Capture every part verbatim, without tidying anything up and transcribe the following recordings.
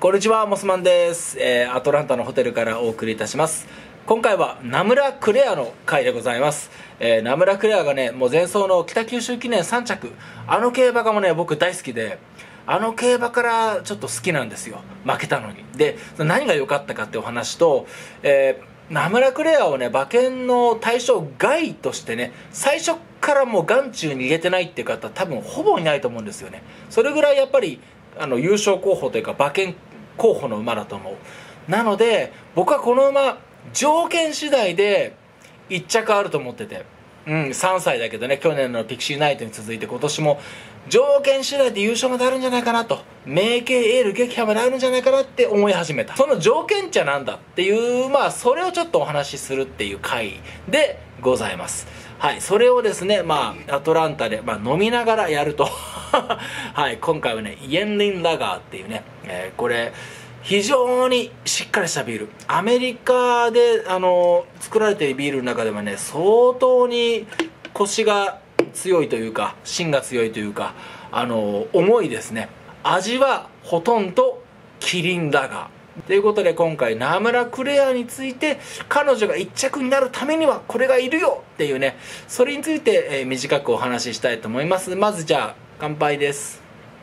こんにちは、モスマンです、えー、アトランタのホテルからお送りいたします。今回はナムラクレアの回でございます。えー、ナムラクレアがね、もう前走の北九州記念さん着、あの競馬がもね僕大好きで、あの競馬からちょっと好きなんですよ、負けたのに。で何が良かったかってお話と、えー、ナムラクレアをね馬券の対象外としてね、最初からもう眼中に入れてないっていう方多分ほぼいないと思うんですよね。それぐらいやっぱりあの優勝候補というか馬券候補の馬だと思う。なので僕はこの馬条件次第でいっ着あると思ってて、うん、さんさいだけどね、去年のピクシーナイトに続いて今年も条件次第で優勝まであるんじゃないかなと、名系エール撃破まであるんじゃないかなって思い始めた。その条件ってなんだっていう、まあそれをちょっとお話しするっていう回でございます。はい、それをですね、まあアトランタで、まあ、飲みながらやるとはい、今回はねイエンリンラガーっていうね、えー、これ非常にしっかりしたビール、アメリカであの作られているビールの中ではね相当にコシが強いというか芯が強いというか、あの重いですね。味はほとんどキリンラガーということで、今回ナムラクレアについて彼女が一着になるためにはこれがいるよっていうね、それについて、えー、短くお話ししたいと思います。まずじゃあ乾杯です。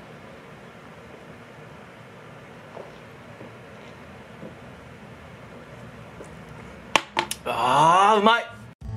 あーうまい。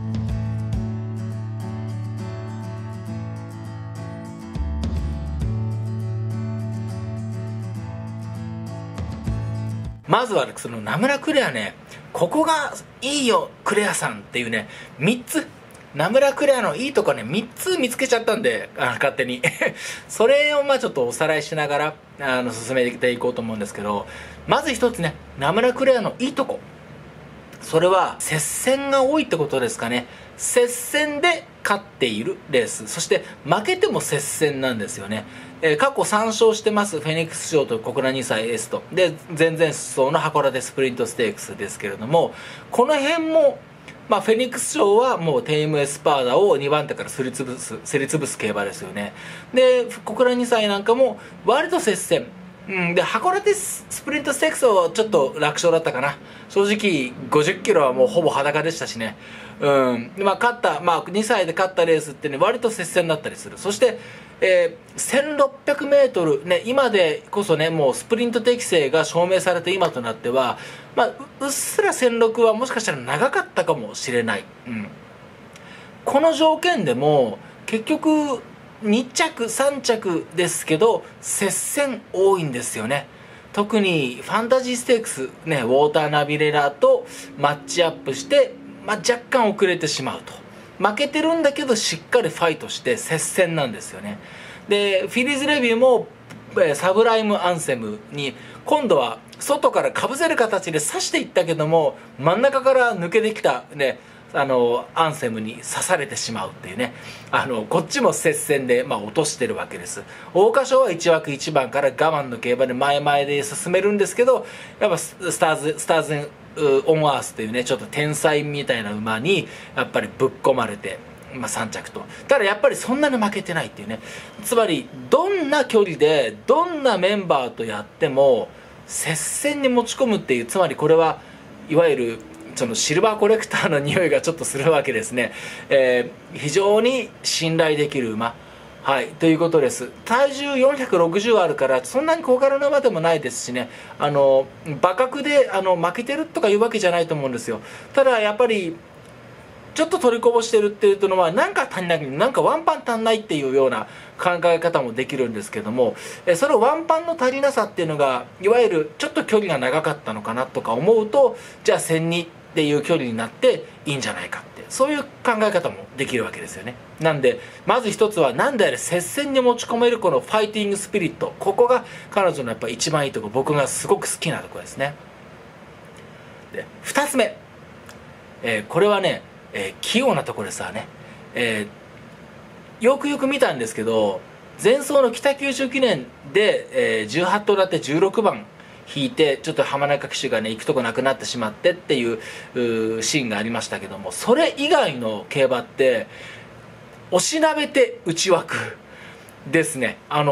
まずはそのナムラクレアね、ここがいいよクレアさんっていうねみっつ、ナムラクレアのいいとこねみっつ見つけちゃったんで、あ勝手にそれをまあちょっとおさらいしながらあの進めていこうと思うんですけど、まず一つね、ナムラクレアのいいとこ、それは接戦が多いってことですかね。接戦で勝っているレース、そして負けても接戦なんですよね。えー、過去さん勝してますフェニックス賞と小倉にさいエストで、前々走の函館スプリントステークスですけれども、この辺もまあ、フェニックス賞はもうテイムエスパーダをにばん手からすりつぶす、すりつぶす競馬ですよね。で小倉にさいなんかも割と接戦、うん、で函館スプリントステークスはちょっと楽勝だったかな。正直ごじゅっキロはもうほぼ裸でしたしね。うん、まあ勝った、まあ、にさいで勝ったレースってね割と接戦だったりする。そして、えー、せんろっぴゃくメートル、ね、今でこそねもうスプリント適性が証明されて今となっては、まあ、うっすらせんろくはもしかしたら長かったかもしれない、うん、この条件でも結局に着さん着ですけど接戦多いんですよね。特にファンタジーステークス、ね、ウォーターナビレラとマッチアップして、まあ、若干遅れてしまうと。負けてるんだけどしっかりファイトして接戦なんですよね。でフィリーズレビューもサブライムアンセムに今度は外からかぶせる形で刺していったけども、真ん中から抜けてきたねあのアンセムに刺されてしまうっていうね、あのこっちも接戦で、まあ、落としてるわけです。桜花賞はいち枠いちばんから我慢の競馬で前々で進めるんですけど、やっぱスターズスターズオンアースというねちょっと天才みたいな馬にやっぱりぶっ込まれて、まあ、さん着と。ただやっぱりそんなに負けてないっていうね。つまりどんな距離でどんなメンバーとやっても接戦に持ち込むっていう、つまりこれはいわゆるそのシルバーコレクターの匂いがちょっとするわけですね。えー、非常に信頼できる馬、はい、ということです。体重よんひゃくろくじゅうあるからそんなに小柄な馬でもないですしね、あの馬格であの負けてるとかいうわけじゃないと思うんですよ。ただやっぱりちょっと取りこぼしてるっていうのはなんか足りない、なんかワンパン足んないっていうような考え方もできるんですけども、そのワンパンの足りなさっていうのがいわゆるちょっと距離が長かったのかなとか思うと、じゃあせんにっていう距離になっていいんじゃないかって、そういう考え方もできるわけですよね。なんでまず一つは何であれ接戦に持ち込めるこのファイティングスピリット、ここが彼女のやっぱ一番いいところ、僕がすごく好きなところですね。でふたつめ、えー、これはね、えー、器用なところですわね。えー、よくよく見たんですけど、前走の北九州記念で、えー、じゅうはち頭立てじゅうろくばん引いてちょっと浜中騎手がね行くとこなくなってしまってっていうシーンがありましたけども、それ以外の競馬って押しなべて内枠ですね。あの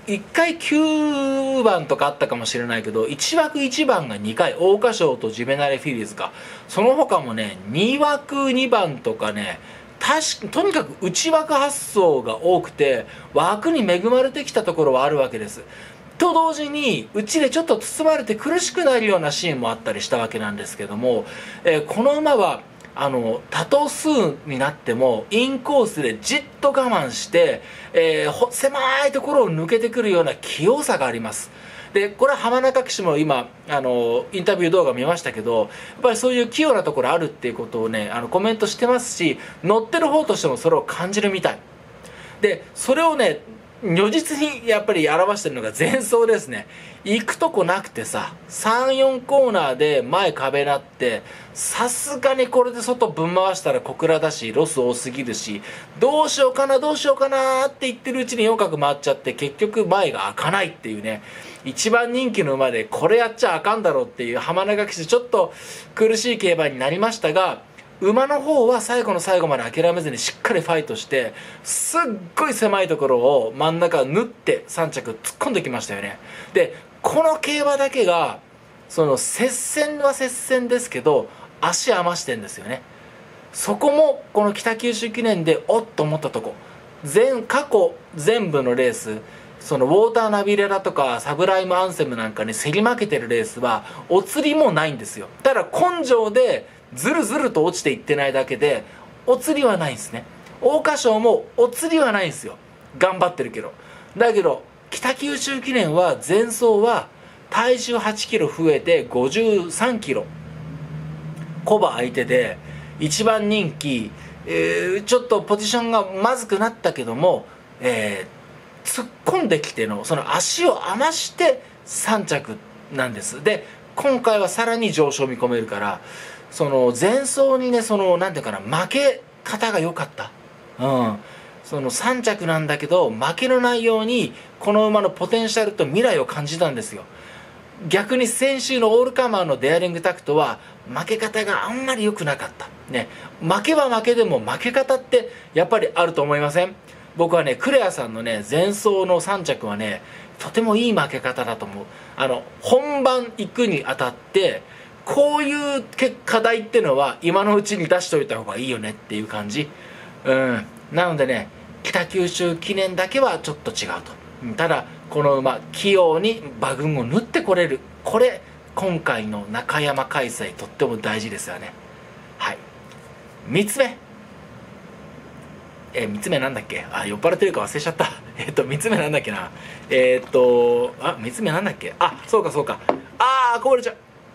いっかいきゅうばんとかあったかもしれないけど、いち枠いちばんがにかい、桜花賞とジュベナイルフィリーズか、その他もねに枠にばんとかね、確かとにかく内枠発送が多くて枠に恵まれてきたところはあるわけです。と同時にうちでちょっと包まれて苦しくなるようなシーンもあったりしたわけなんですけども、えー、この馬はあの多頭数になってもインコースでじっと我慢して、えー、狭いところを抜けてくるような器用さがあります。でこれは浜中騎手も今あのインタビュー動画見ましたけど、やっぱりそういう器用なところあるっていうことをねあのコメントしてますし、乗ってる方としてもそれを感じるみたいで、それをね如実にやっぱり表してるのが前走ですね。行くとこなくてさ、さんよんコーナーで前壁なって、さすがにこれで外ぶん回したら小倉だしロス多すぎるし、どうしようかなどうしようかなって言ってるうちによん角回っちゃって、結局前が開かないっていうね、一番人気の馬でこれやっちゃあかんだろうっていう浜中騎手、ちょっと苦しい競馬になりましたが、馬の方は最後の最後まで諦めずにしっかりファイトして、すっごい狭いところを真ん中縫ってさん着突っ込んできましたよね。でこの競馬だけがその接戦は接戦ですけど足余してんですよね。そこもこの北九州記念でおっと思ったとこ、全過去全部のレース、そのウォーターナビレラとかサブライムアンセムなんかに競り負けてるレースはお釣りもないんですよ。ただ根性でずるずると落ちていってないだけでお釣りはないんですね。桜花賞もお釣りはないんですよ、頑張ってるけど。だけど北九州記念は前走は体重はちキロ増えてごじゅうさんキロ、コバ相手で一番人気、えー、ちょっとポジションがまずくなったけども、えー、突っ込んできてのその足を余してさん着なんです。で今回はさらに上昇見込めるから、その前走にね、そのなんていうかな、負け方が良かった。うんそのさん着なんだけど負けのないようにこの馬のポテンシャルと未来を感じたんですよ。逆に先週のオールカマーのデアリングタクトは負け方があんまり良くなかったね。負けは負けでも負け方ってやっぱりあると思いません？僕はねクレアさんのね前走のさん着はねとてもいい負け方だと思う。あの本番行くにあたってこういう課題っていうのは今のうちに出しといた方がいいよねっていう感じ。うんなのでね北九州記念だけはちょっと違うと。ただこの馬器用に馬群を縫ってこれる、これ今回の中山開催とっても大事ですよね。はいみっつめ、えー、みっつめなんだっけ、あ酔っ払ってるか忘れちゃったえっとみっつめなんだっけな、えー、っとあみっつめなんだっけ、あそうかそうか、あーこぼれちゃう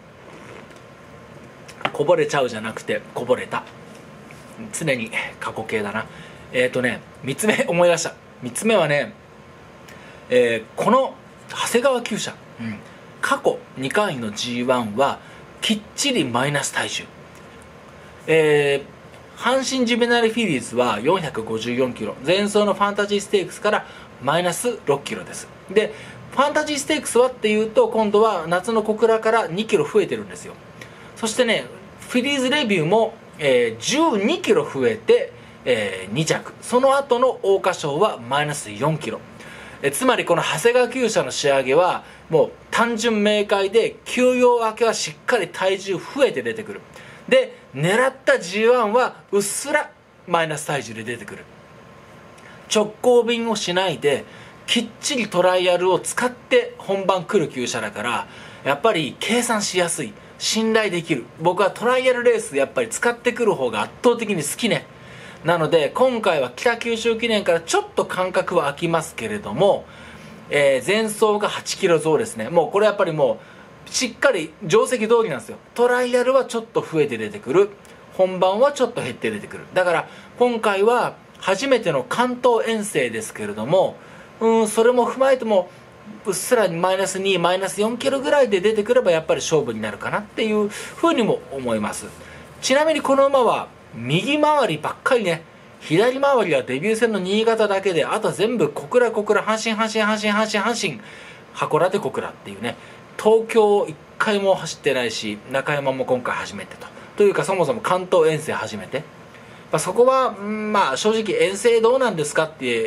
こぼれちゃうじゃなくてこぼれた、常に過去形だな。えっ、ー、とねみっつめ思い出した。みっつめはね、えー、この長谷川厩舎、うん、過去にかいの ジーワン はきっちりマイナス体重、えー、阪神ジュベナイルフィリーズはよんひゃくごじゅうよんキロ、前走のファンタジーステークスからマイナスろっキロです。でファンタジーステークスはっていうと今度は夏の小倉からにキロ増えてるんですよ。そしてねフィリーズレビューも、えー、じゅうにキロ増えて、えー、に着、その後の桜花賞はマイナスよんキロ、えー、つまりこの長谷川厩舎の仕上げはもう単純明快で、休養明けはしっかり体重増えて出てくる。で狙った ジーワン はうっすらマイナス体重で出てくる。直行便をしないできっちりトライアルを使って本番来る厩舎だから、やっぱり計算しやすい、信頼できる。僕はトライアルレースやっぱり使ってくる方が圧倒的に好きね。なので今回は北九州記念からちょっと間隔は空きますけれども、えー、前走がはちキロ増ですね。もうこれやっぱりもうしっかり定石通りなんですよ。トライアルはちょっと増えて出てくる、本番はちょっと減って出てくる。だから今回は初めての関東遠征ですけれども、うんそれも踏まえてもうっすらマイナスにマイナスよんキロぐらいで出てくればやっぱり勝負になるかなっていうふうにも思います。ちなみにこの馬は右回りばっかりね、左回りはデビュー戦の新潟だけで、あとは全部小倉小倉阪神阪神阪神阪神阪神函館小倉っていうね、東京いっかいも走ってないし中山も今回初めてとというか、そもそも関東遠征初めて、まあ、そこは、まあ、正直遠征どうなんですかって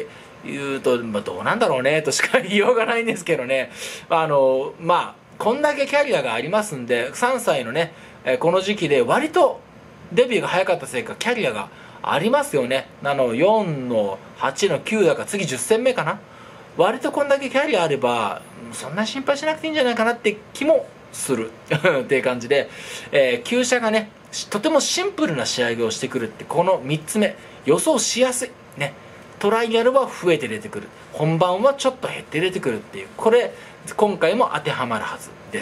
言うと、まあ、どうなんだろうねとしか言いようがないんですけどね、あのまあこんだけキャリアがありますんで、さんさいのねこの時期で割とデビューが早かったせいかキャリアがありますよね。あのよんのはちのきゅうだから次じゅっせんめかな。割とこんだけキャリアあればそんな心配しなくていいんじゃないかなって気もするっていう感じで、えー、厩舎がねとてもシンプルな仕上げをしてくるって、このみっつめ予想しやすいね。トライアルは増えて出てくる、本番はちょっと減って出てくるっていう、これ今回も当てはまるはずです。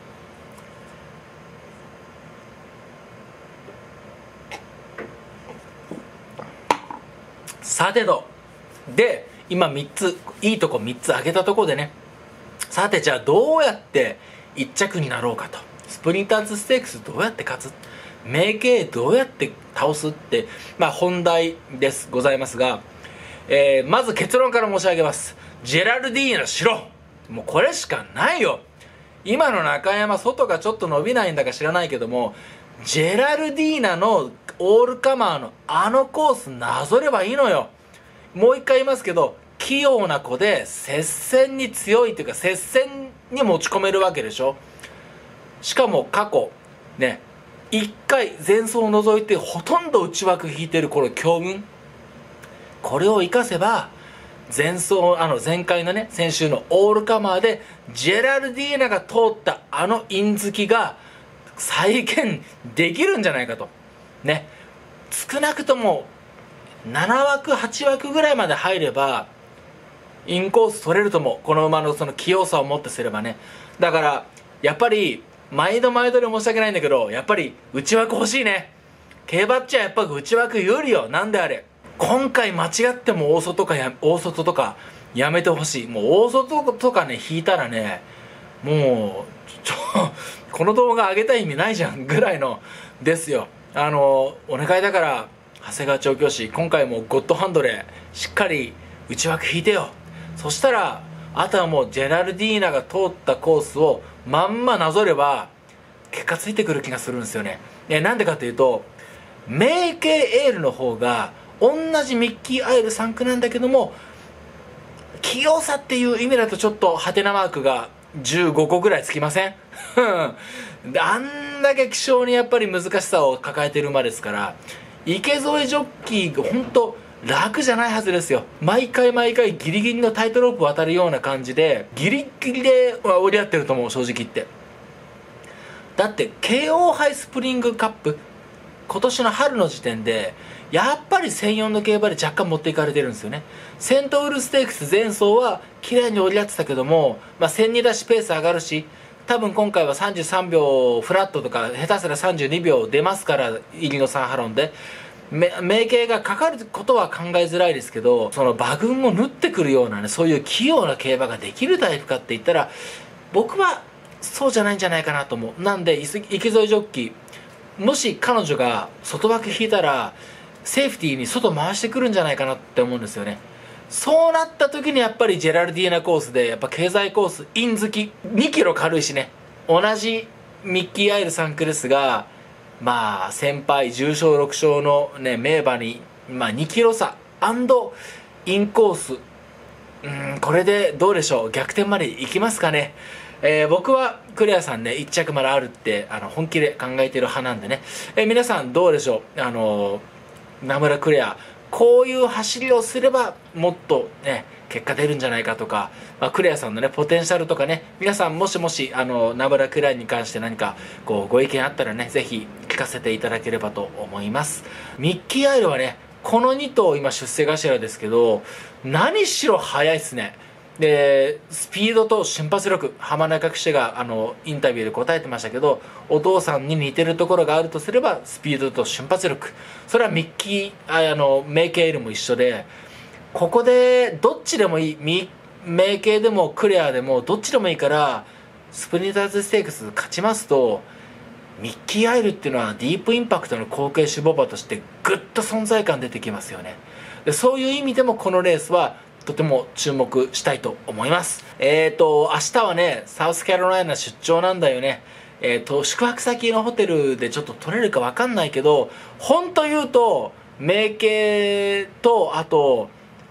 さてとで今みっついいとこみっつ挙げたところでね、さてじゃあどうやっていっ着になろうかと、スプリンターズステークスどうやって勝つ、名系どうやって倒すって、まあ本題ですございますが、えー、まず結論から申し上げます。ジェラルディーナしろ、もうこれしかないよ。今の中山外がちょっと伸びないんだか知らないけども、ジェラルディーナのオールカマーのあのコースなぞればいいのよ。もう一回言いますけど、器用な子で接戦に強いというか接戦に持ち込めるわけでしょ。しかも過去ねいっかい前走を除いてほとんど内枠引いてるこの強運、これを生かせば前走あの前回のね先週のオールカマーでジェラルディーナが通ったあの印付きが再現できるんじゃないかとね。少なくともなな枠はち枠ぐらいまで入ればインコース取れると思う、この馬のその器用さをもってすればね。だからやっぱり毎度毎度で申し訳ないんだけど、やっぱり内枠欲しいね。競馬っちゃやっぱ内枠有利よ。なんであれ今回間違っても大外かや大外とかやめてほしい。もう大外とかね引いたらね、もうちょこの動画上げたい意味ないじゃんぐらいのですよ。あのお願いだから長谷川調教師、今回もゴッドハンドでしっかり内枠引いてよ。そしたらあとはもうジェラルディーナが通ったコースをまんまなぞれば結果ついてくる気がするんですよね。えなんでかというと、メイケイエールの方が同じミッキー・アイルさん区なんだけども、器用さっていう意味だとちょっとハテナマークがじゅうごこぐらいつきませんであんだけ希少にやっぱり難しさを抱えてる馬ですから、池添ジョッキーが本当楽じゃないはずですよ。毎回毎回ギリギリのタイトロープ渡るような感じでギリギリで折り合ってると思う、正直言って。だって ケーオー 杯スプリングカップ今年の春の時点でやっぱりせんよんの競馬で若干持っていかれてるんですよね。セントウルステークス前走は綺麗に折り合ってたけども、まあ、せんにだしペース上がるし、多分今回はさんじゅうさんびょうフラットとか下手すらさんじゅうにびょう出ますから、入りのサンハロンで名系がかかることは考えづらいですけど、その馬群を縫ってくるようなね、そういう器用な競馬ができるタイプかって言ったら僕はそうじゃないんじゃないかなと思う。なんで池添ジョッキー、もし彼女が外枠引いたらセーフティーに外回してくるんじゃないかなって思うんですよね。そうなった時にやっぱりジェラルディーナコースでやっぱ経済コースイン付きにキロ軽いしね、同じミッキー・アイルさん区ですが、まあ先輩じゅう勝ろく勝のね名馬に、まあ、にキロ差インコース、うんこれでどうでしょう、逆転までいきますかね。えー、僕はクレアさんねいっ着まであるってあの本気で考えてる派なんでね、えー、皆さんどうでしょう。あのー、名村クレアこういう走りをすればもっとね結果出るんじゃないかとか、まあ、クレアさんのねポテンシャルとかね、皆さんもしもしあの名村クレアに関して何かこうご意見あったらねぜひ聞かせていただければと思います。ミッキー・アイルはねこのに頭今出世頭ですけど、何しろ速いっすね。でスピードと瞬発力、浜中記者があのインタビューで答えてましたけど、お父さんに似てるところがあるとすればスピードと瞬発力、それはミッキーああのメイケイエールも一緒で、ここでどっちでもいい、ミメイケイでもクレアでもどっちでもいいからスプリンターズステークス勝ちますと、ミッキー・アイルっていうのはディープインパクトの後継種牡馬としてぐっと存在感出てきますよね。でそういう意味でもこのレースはとても注目したいと思います。えーと明日はねサウスカロライナ出張なんだよね。えーと宿泊先のホテルでちょっと取れるか分かんないけど、本当言うと名系とあと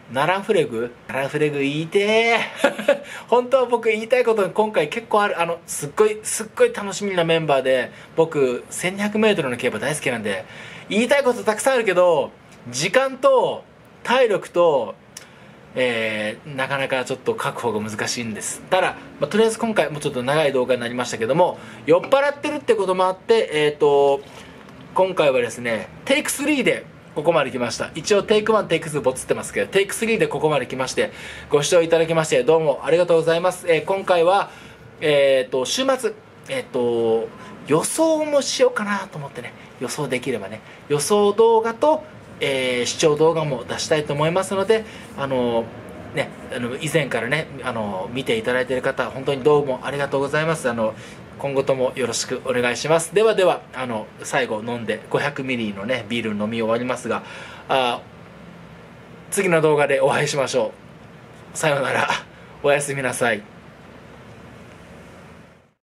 ナランフレグナランフレグ言いてー本当は僕言いたいこと今回結構ある。あのすっごいすっごい楽しみなメンバーで、僕 せんにひゃくメートル の競馬大好きなんで言いたいことたくさんあるけど、時間と体力と、えー、なかなかちょっと確保が難しいんです。ただ、まあ、とりあえず今回もうちょっと長い動画になりましたけども、酔っ払ってるってこともあって、えーと今回はですねテイクスリーでここまで来ました。一応テイクワンテイクツーボツってますけど、テイクスリーでここまで来まして、ご視聴いただきましてどうもありがとうございます。えー、今回はえっ、ー、と週末えっ、ー、と予想もしようかなと思ってね、予想できればね、予想動画と、えー、視聴動画も出したいと思いますので、あのね、あの以前からねあの見ていただいている方本当にどうもありがとうございます。あの今後ともよろしくお願いします。ではでは、あの最後飲んでごひゃくミリのねビール飲み終わりますが、あ次の動画でお会いしましょう。さようなら。おやすみなさい。